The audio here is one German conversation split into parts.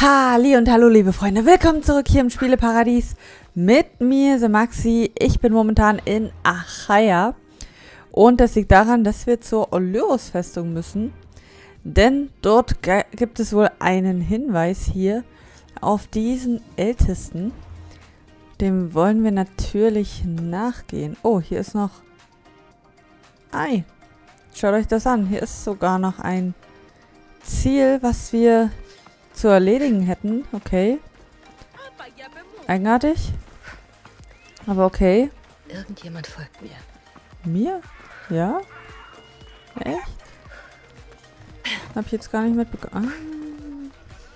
Halli und hallo liebe Freunde, willkommen zurück hier im Spieleparadies mit mir, The Maxi. Ich bin momentan in Achaia und das liegt daran, dass wir zur Olyros-Festung müssen, denn dort gibt es wohl einen Hinweis hier auf diesen Ältesten. Dem wollen wir natürlich nachgehen. Oh, hier ist noch... Ei, schaut euch das an, hier ist sogar noch ein Ziel, was wir zu erledigen hätten. Okay. Eigenartig. Aber okay. Irgendjemand folgt mir. Mir? Ja? Echt? Hab ich jetzt gar nicht mitbekommen.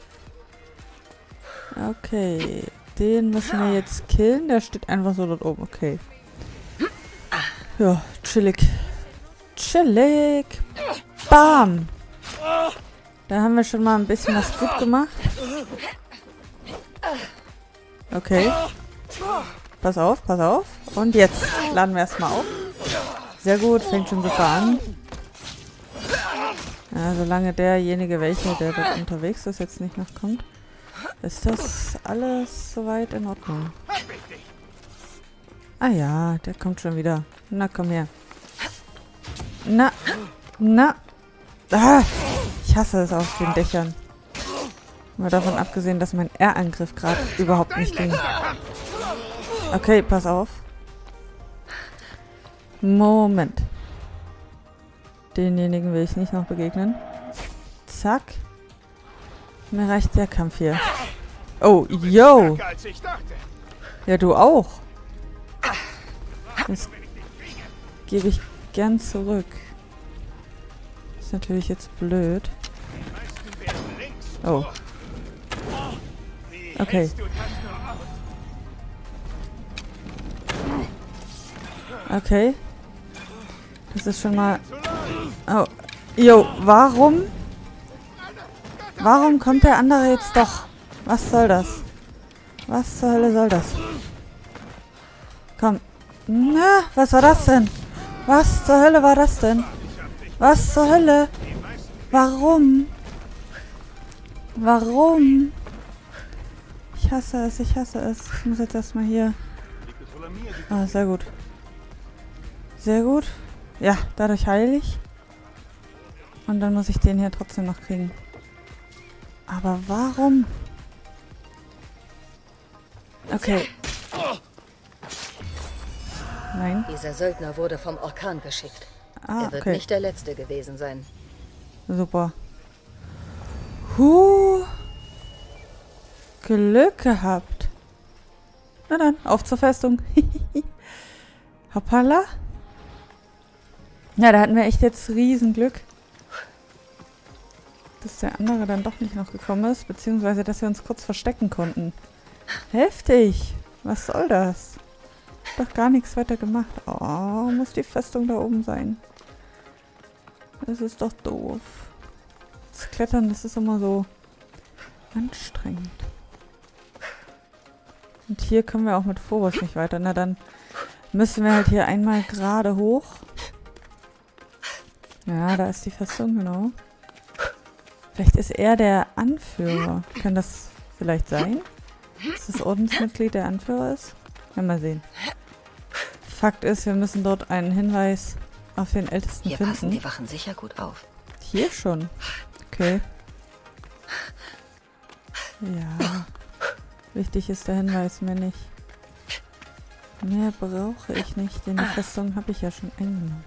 Ah. Okay. Den müssen wir jetzt killen. Der steht einfach so dort oben. Okay. Ja, chillig. Chillig. Bam. Da haben wir schon mal ein bisschen was gut gemacht. Okay. Pass auf, pass auf. Und jetzt laden wir erstmal auf. Sehr gut, fängt schon super an. Ja, solange derjenige, der dort unterwegs ist, jetzt nicht noch kommt, ist das alles soweit in Ordnung. Ah ja, der kommt schon wieder. Na, komm her. Na. Na. Ah! Ich hasse es auf den Dächern. Mal davon abgesehen, dass mein R-Angriff gerade überhaupt nicht ging. Okay, pass auf. Moment. Denjenigen will ich nicht noch begegnen. Zack. Mir reicht der Kampf hier. Oh, yo. Ja, du auch. Das gebe ich gern zurück. Ist natürlich jetzt blöd. Oh. Okay. Okay. Das ist schon mal... Oh. Jo, warum? Warum kommt der andere jetzt doch? Was soll das? Was zur Hölle soll das? Komm. Na, was war das denn? Was zur Hölle war das denn? Was zur Hölle? Warum? Warum? Ich hasse es, ich hasse es. Ich muss jetzt erstmal hier... Ah, sehr gut. Sehr gut. Ja, dadurch heile ich. Und dann muss ich den hier trotzdem noch kriegen. Aber warum? Okay. Nein. Dieser Söldner wurde vom Orkan geschickt. Ah, er wird okay. nicht der Letzte gewesen sein. Super. Glück gehabt. Na dann, auf zur Festung. Hoppala. Ja, da hatten wir echt jetzt Riesenglück. Dass der andere dann doch nicht noch gekommen ist. Beziehungsweise, dass wir uns kurz verstecken konnten. Heftig. Was soll das? Doch gar nichts weiter gemacht. Oh, muss die Festung da oben sein. Das ist doch doof. Das Klettern, das ist immer so anstrengend. Und hier kommen wir auch mit Phobos nicht weiter. Na dann müssen wir halt hier einmal gerade hoch. Ja, da ist die Festung, genau. Vielleicht ist er der Anführer. Kann das vielleicht sein? Dass das Ordensmitglied der Anführer ist? Ja, mal sehen. Fakt ist, wir müssen dort einen Hinweis auf den Ältesten Hier finden. passen die Wachen sicher gut auf. Hier schon. Okay. Ja. Wichtig ist der Hinweis mir nicht. Mehr brauche ich nicht, denn die Festung habe ich ja schon eingenommen.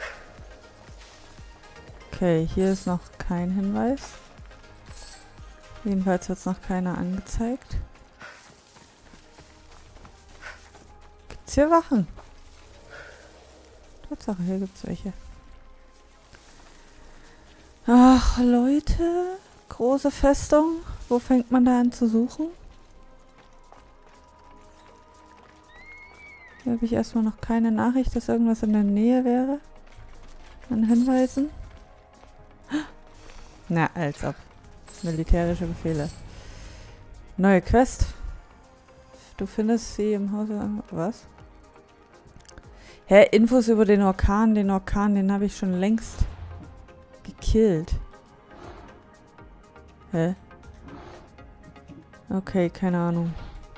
Okay, hier ist noch kein Hinweis. Jedenfalls wird es noch keiner angezeigt. Gibt's hier Wachen? Tatsache, hier gibt's welche. Ach, Leute. Große Festung. Wo fängt man da an zu suchen? Hier habe ich erstmal noch keine Nachricht, dass irgendwas in der Nähe wäre. An Hinweisen. Na, als ob. Militärische Befehle. Neue Quest. Du findest sie im Hause... Was? Hä, Infos über den Orkan. Den habe ich schon längst gekillt. Hä? Okay, keine Ahnung.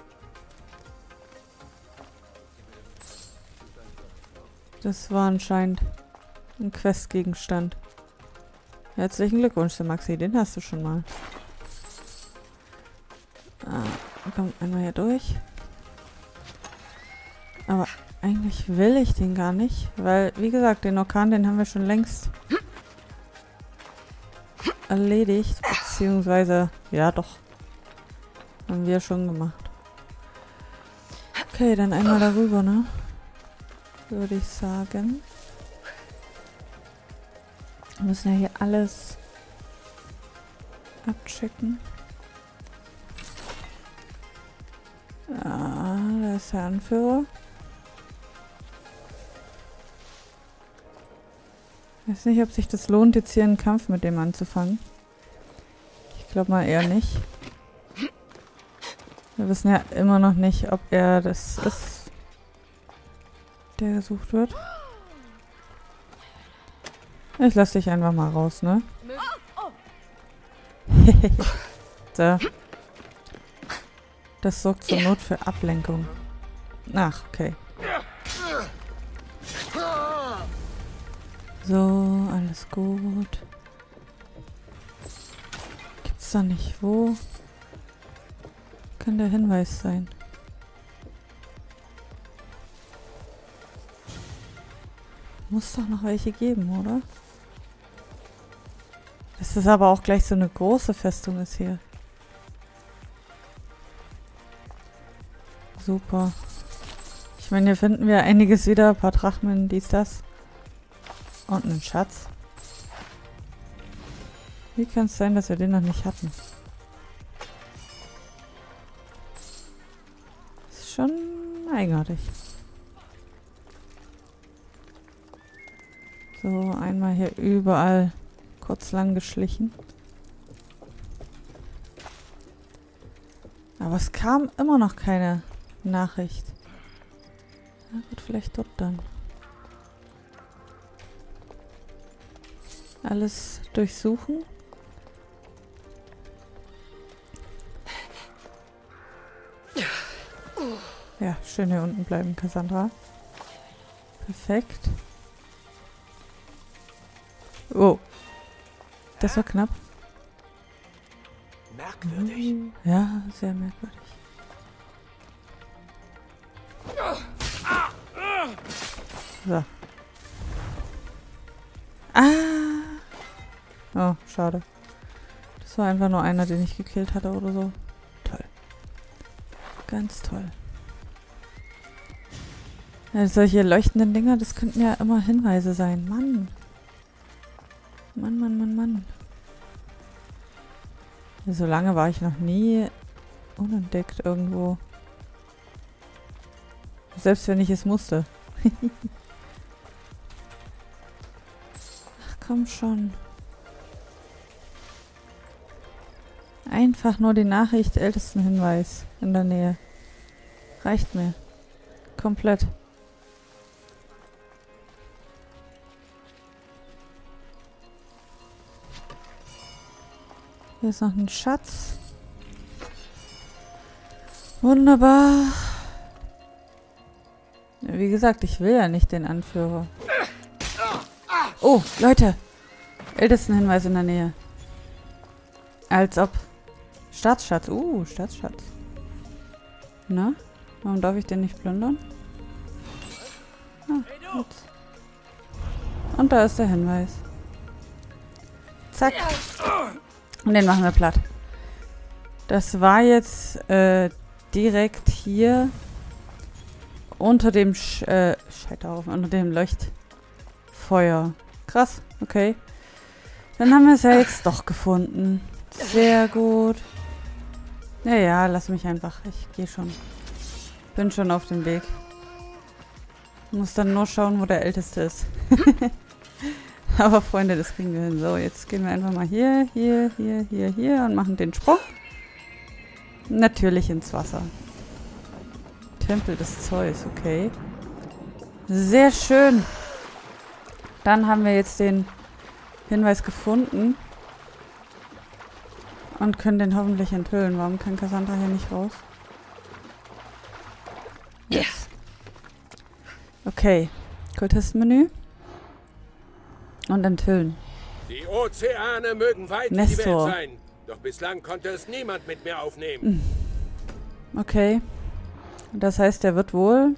Das war anscheinend ein Questgegenstand. Herzlichen Glückwunsch, Maxi. Den hast du schon mal. Komm, einmal hier durch. Aber eigentlich will ich den gar nicht, weil, wie gesagt, den Orkan, den haben wir schon längst erledigt, beziehungsweise, ja doch, haben wir schon gemacht. Okay, dann einmal darüber, ne? Würde ich sagen. Wir müssen ja hier alles abchecken. Ja, da ist der Anführer. Ich weiß nicht, ob sich das lohnt, jetzt hier einen Kampf mit dem anzufangen. Ich glaube mal eher nicht. Wir wissen ja immer noch nicht, ob er das ist, der gesucht wird. Ich lasse dich einfach mal raus, ne? So. Das sorgt zur Not für Ablenkung. Ach, okay. So, alles gut. Gibt's da nicht wo? Kann der Hinweis sein? Muss doch noch welche geben, oder? Dass das aber auch gleich so eine große Festung ist hier. Super. Ich meine, hier finden wir einiges wieder. Ein paar Drachmen, dies, das. Und einen Schatz. Wie kann es sein, dass wir den noch nicht hatten? Das ist schon eigenartig. So, einmal hier überall kurz lang geschlichen. Aber es kam immer noch keine Nachricht. Na gut, vielleicht dort dann. Alles durchsuchen. Ja, schön hier unten bleiben, Cassandra. Perfekt. Oh. Das war knapp. Merkwürdig. Ja, sehr merkwürdig. So. Oh, schade. Das war einfach nur einer, den ich gekillt hatte oder so. Toll. Ganz toll. Ja, solche leuchtenden Dinger, das könnten ja immer Hinweise sein. Mann. Mann, Mann, Mann, Mann. Ja, so lange war ich noch nie unentdeckt irgendwo. Selbst wenn ich es musste. Ach, komm schon. Einfach nur die Nachricht, ältesten Hinweis in der Nähe. Reicht mir. Komplett. Hier ist noch ein Schatz. Wunderbar. Ja, wie gesagt, ich will ja nicht den Anführer. Oh, Leute. Ältesten Hinweis in der Nähe. Als ob. Staatsschatz. Staatsschatz. Na? Warum darf ich den nicht plündern? Ah, gut. Und da ist der Hinweis. Zack. Und den machen wir platt. Das war jetzt direkt hier unter dem Scheiterhaufen, unter dem Leuchtfeuer. Krass, okay. Dann haben wir es ja jetzt doch gefunden. Sehr gut. Ja, lass mich einfach. Ich gehe schon. Bin schon auf dem Weg. Muss dann nur schauen, wo der Älteste ist. Aber Freunde, das kriegen wir hin. So, jetzt gehen wir einfach mal hier und machen den Sprung. Natürlich ins Wasser. Tempel des Zeus, okay. Sehr schön. Dann haben wir jetzt den Hinweis gefunden. Und können den hoffentlich enthüllen. Warum kann Cassandra hier nicht raus? Yes. Okay. Kultistenmenü. Und enthüllen. Die Ozeane mögen weit in die Welt sein. Doch bislang konnte es niemand mit mir aufnehmen. Okay. Das heißt, er wird wohl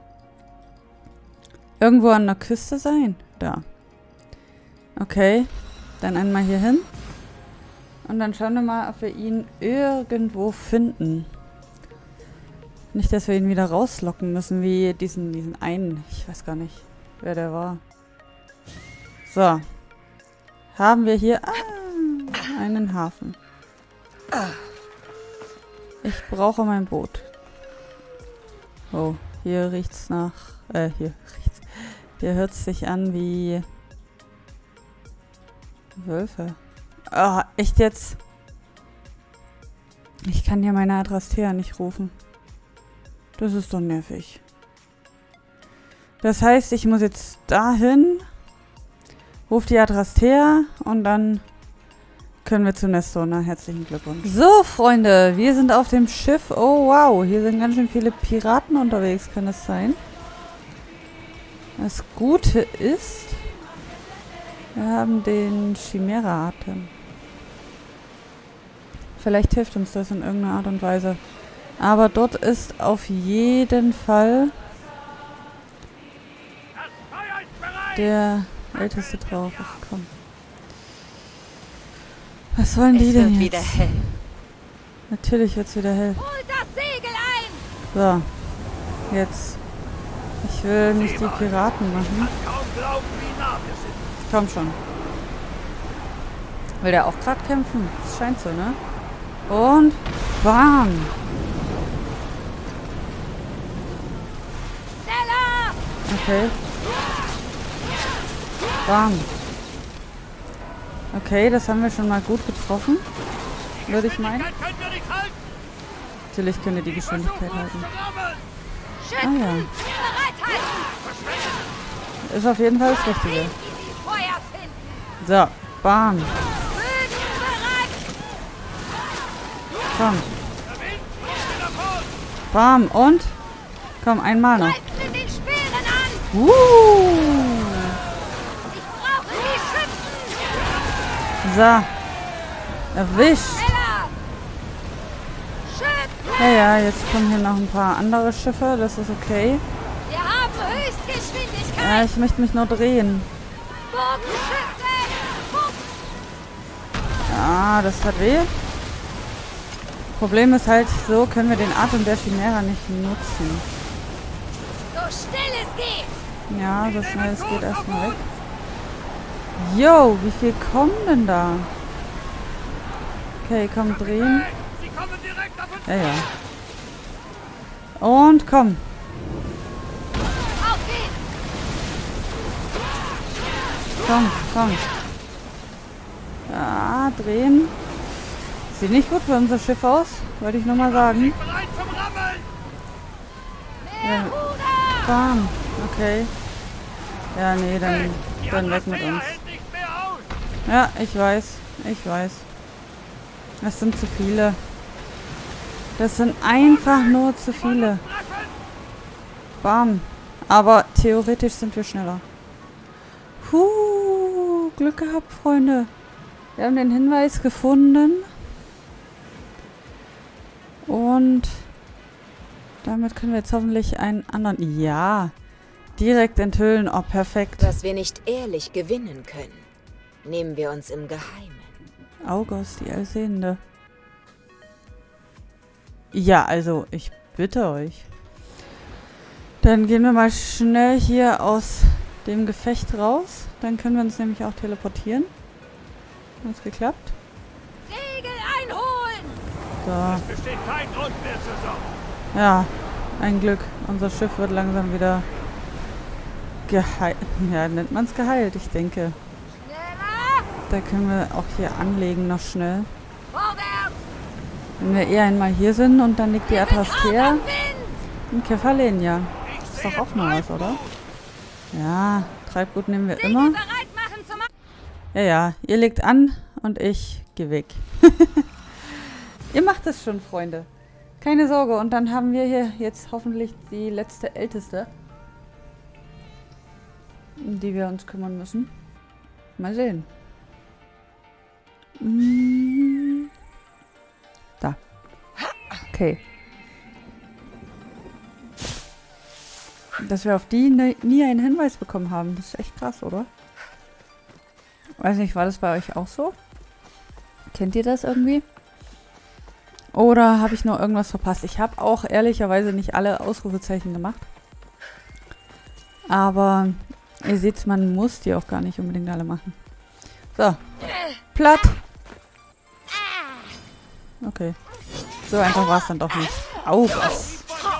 irgendwo an der Küste sein. Da. Okay. Dann einmal hier hin. Und dann schauen wir mal, ob wir ihn irgendwo finden. Nicht, dass wir ihn wieder rauslocken müssen, wie diesen einen. Ich weiß gar nicht, wer der war. So. Haben wir hier einen Hafen. Ich brauche mein Boot. Oh, hier riecht's nach... Hier hört's sich an wie... Wölfe. Oh, echt jetzt? Ich kann hier meine Adrastea nicht rufen. Das ist doch nervig. Das heißt, ich muss jetzt dahin, ruf die Adrastea und dann können wir zu Nestor. Na, herzlichen Glückwunsch. So, Freunde, wir sind auf dem Schiff. Oh, wow, hier sind ganz schön viele Piraten unterwegs, kann das sein? Das Gute ist, wir haben den Chimera-Atem. Vielleicht hilft uns das in irgendeiner Art und Weise. Aber dort ist auf jeden Fall der Älteste drauf. Ach, komm. Was wollen die denn jetzt? Wieder hell. Natürlich wird es wieder hell. Hol das Segel ein! So. Jetzt. Ich will nicht die Piraten machen. Komm schon. Will der auch gerade kämpfen? Das scheint so, ne? Und bam! Okay. Bam. Okay, das haben wir schon mal gut getroffen. Würde ich meinen. Natürlich können wir die Geschwindigkeit halten. Ah ja. Ist auf jeden Fall das Richtige. So, bam. Komm. Bam, und? Komm, einmal noch. So. Erwischt. Ja, ja, jetzt kommen hier noch ein paar andere Schiffe. Das ist okay. Wir haben Höchstgeschwindigkeit. Ja, ich möchte mich nur drehen. Ja, das hat weh. Problem ist halt, so können wir den Atem der Chimera nicht nutzen. So schnell es geht. Ja, so schnell es geht erstmal weg. Yo, wie viel kommen denn da? Okay, komm, drehen. Ja, ja. Und komm. Komm, komm. Ja, drehen. Sieht nicht gut für unser Schiff aus, wollte ich nur mal sagen. Ja. Bam. Okay. Ja, nee, dann weg mit uns. Ja, ich weiß. Ich weiß. Das sind zu viele. Das sind einfach nur zu viele. Bam. Aber theoretisch sind wir schneller. Glück gehabt, Freunde. Wir haben den Hinweis gefunden. Und damit können wir jetzt hoffentlich einen anderen... Ja, direkt enthüllen. Oh, perfekt. Was wir nicht ehrlich gewinnen können, nehmen wir uns im Geheimen. August, die Allsehende. Ja, also, ich bitte euch. Dann gehen wir mal schnell hier aus dem Gefecht raus. Dann können wir uns nämlich auch teleportieren. Hat's geklappt? Segel einholen! So. Es besteht kein Grund mehr zur Sorge. Ja, ein Glück. Unser Schiff wird langsam wieder geheilt. Ja, nennt man es geheilt, ich denke. Schneller! Da können wir auch hier anlegen noch schnell. Vorwärts! Wenn wir eher einmal hier sind und dann liegt die Adrastea Wind! in Kefalenia. Ist doch auch mal was, oder? Ja, Treibgut nehmen wir immer. Bereit machen zum Ja, ja, ihr legt an und ich gehe weg. macht es schon, Freunde. Keine Sorge. Und dann haben wir hier jetzt hoffentlich die letzte Älteste, um die wir uns kümmern müssen. Mal sehen. Da. Okay. Dass wir auf die nie einen Hinweis bekommen haben. Das ist echt krass, oder? Weiß nicht, war das bei euch auch so? Kennt ihr das irgendwie? Oder habe ich noch irgendwas verpasst? Ich habe auch ehrlicherweise nicht alle Ausrufezeichen gemacht. Aber ihr seht, man muss die auch gar nicht unbedingt alle machen. So. Platt. Okay. So einfach war es dann doch nicht. Au, was?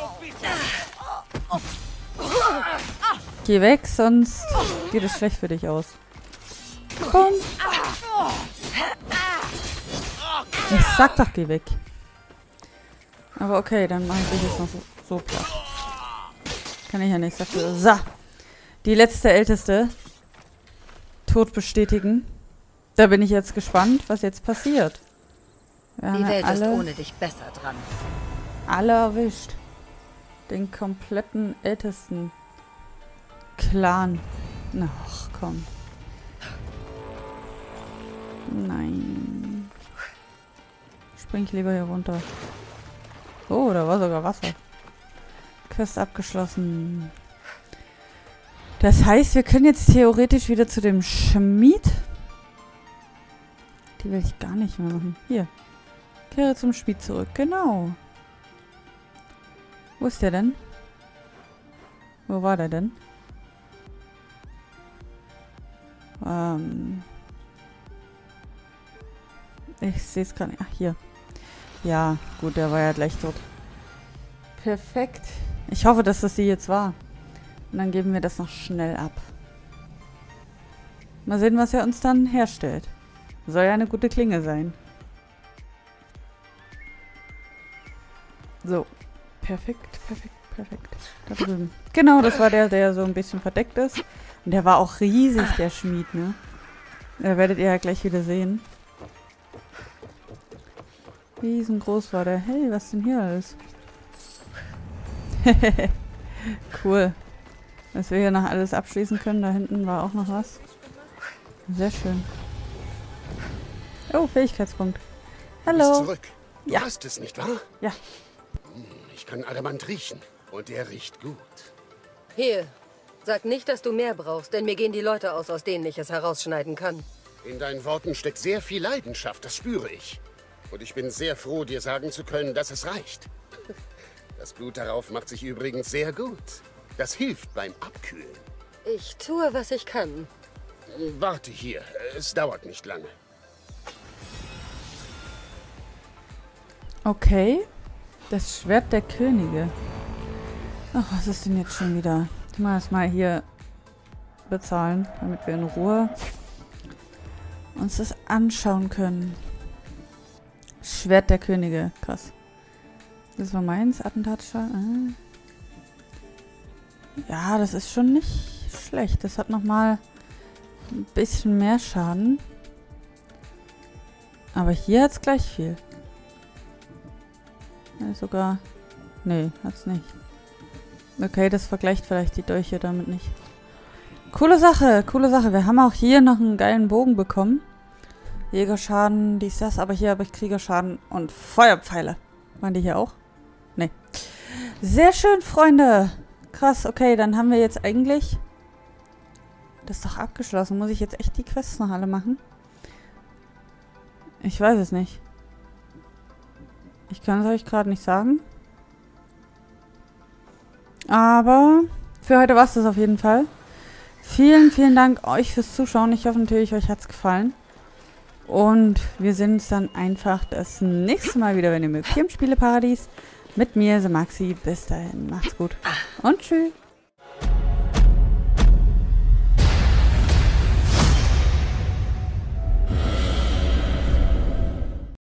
Geh weg, sonst geht es schlecht für dich aus. Komm. Ich sag doch, geh weg. Aber okay, dann mache ich dich jetzt noch so platt. Kann ich ja nichts dafür. So. Die letzte Älteste. Tod bestätigen. Da bin ich jetzt gespannt, was jetzt passiert. Wir haben Die Welt alle, ist ohne dich besser dran. alle erwischt. Den kompletten ältesten Clan. Ach, komm. Nein. Spring ich lieber hier runter. Oh, da war sogar Wasser. Quest abgeschlossen. Das heißt, wir können jetzt theoretisch wieder zu dem Schmied. Die will ich gar nicht mehr machen. Hier. Kehre zum Schmied zurück. Genau. Wo ist der denn? Wo war der denn? Ich sehe es gar nicht. Ach, hier. Ja, gut, der war ja gleich tot. Perfekt. Ich hoffe, dass das sie jetzt war. Und dann geben wir das noch schnell ab. Mal sehen, was er uns dann herstellt. Soll ja eine gute Klinge sein. So. Perfekt, perfekt, perfekt. Da drüben. Genau, das war der so ein bisschen verdeckt ist. Und der war auch riesig, der Schmied, ne? Da werdet ihr ja gleich wieder sehen. Riesengroß war der. Hey, was denn hier alles? Cool. Dass wir hier noch alles abschließen können. Da hinten war auch noch was. Sehr schön. Oh, Fähigkeitspunkt. Hallo. Bist zurück. Du Ja. hast es, nicht wahr? Ja. Ich kann Adamant riechen. Und er riecht gut. Hier, sag nicht, dass du mehr brauchst, denn mir gehen die Leute aus denen ich es herausschneiden kann. In deinen Worten steckt sehr viel Leidenschaft, das spüre ich. Und ich bin sehr froh, dir sagen zu können, dass es reicht. Das Blut darauf macht sich übrigens sehr gut. Das hilft beim Abkühlen. Ich tue, was ich kann. Warte hier, es dauert nicht lange. Okay. Das Schwert der Könige. Ach, was ist denn jetzt schon wieder? Ich muss das mal hier bezahlen, damit wir in Ruhe uns das anschauen können. Schwert der Könige. Krass. Das war meins. Attentatsschaden. Ja, das ist schon nicht schlecht. Das hat nochmal ein bisschen mehr Schaden. Aber hier hat es gleich viel. Ja, sogar... Nee, hat's nicht. Okay, das vergleicht vielleicht die Dolche damit nicht. Coole Sache, coole Sache. Wir haben auch hier noch einen geilen Bogen bekommen. Jägerschaden, dies, das. Aber hier habe ich Kriegerschaden und Feuerpfeile. Waren die hier auch? Nee. Sehr schön, Freunde. Krass, okay, dann haben wir jetzt eigentlich... Das ist doch abgeschlossen. Muss ich jetzt echt die Quests noch alle machen? Ich weiß es nicht. Ich kann es euch gerade nicht sagen. Aber für heute war es das auf jeden Fall. Vielen, vielen Dank euch fürs Zuschauen. Ich hoffe natürlich, euch hat es gefallen. Und wir sehen uns dann einfach das nächste Mal wieder, wenn ihr mögt, hier im Spieleparadies. Mit mir, The Maxi. Bis dahin. Macht's gut. Und tschüss.